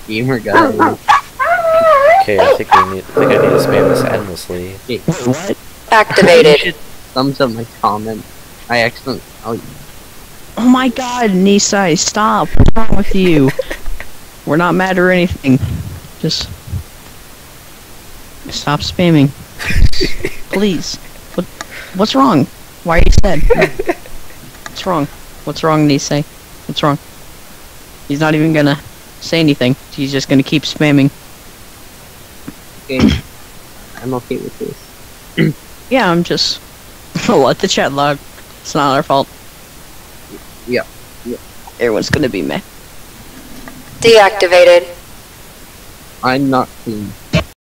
gamer guy. Okay, I think I need to spam this endlessly. Okay, What? you Activated. should thumbs up my comment. I accidentally. Oh, Oh my god, Nisai, stop. What's wrong with you? We're not mad or anything. Just stop spamming. Please. What's wrong? Why are you sad? What's wrong? What's wrong, Nisai? What's wrong? He's not even gonna say anything. He's just gonna keep spamming. okay. I'm okay with this. Yeah, I'm just... let the chat log. It's not our fault. Yeah. Everyone's gonna be mad. Deactivated. I'm not clean.